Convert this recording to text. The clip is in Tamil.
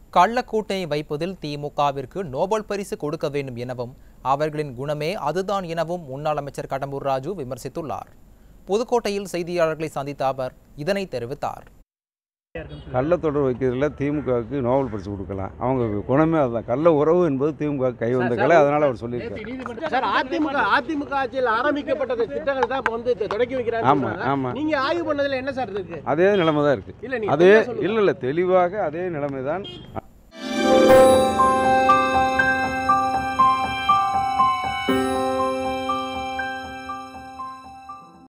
கள்ளக்கூட்டணி வைப்பதில் திமுகவிற்கு நோபல் பரிசு கொடுக்க வேண்டும் எனவும் அவர்களின் குணமே அதுதான் எனவும் முன்னாள் அமைச்சர் கடம்பூர் ராஜு விமர்சித்துள்ளார். புதுக்கோட்டையில் செய்தியாளர்களை சந்தித்த அவர் இதனை தெரிவித்தார். கள்ளத்தொடர் வைக்கிறதுல திமுகவுக்கு நோபல் பரிசு கொடுக்கலாம். அவங்க குணமே அதுதான். கள்ள உறவு என்பது திமுக கை வந்த கலை. அதனால அவர் சொல்லியிருக்காரு. அதிமுக ஆட்சியில் ஆரம்பிக்கப்பட்ட திட்டங்கள் தான் வந்து தொடக்கி வைக்கிறாங்க. ஆமா ஆமா. நீங்க ஆய்வு பண்ணதுல என்ன சார் இருக்கு? அதே நிலைமை தான் இருக்கு. அதே இல்ல தெளிவாக அதே நிலைமை தான்.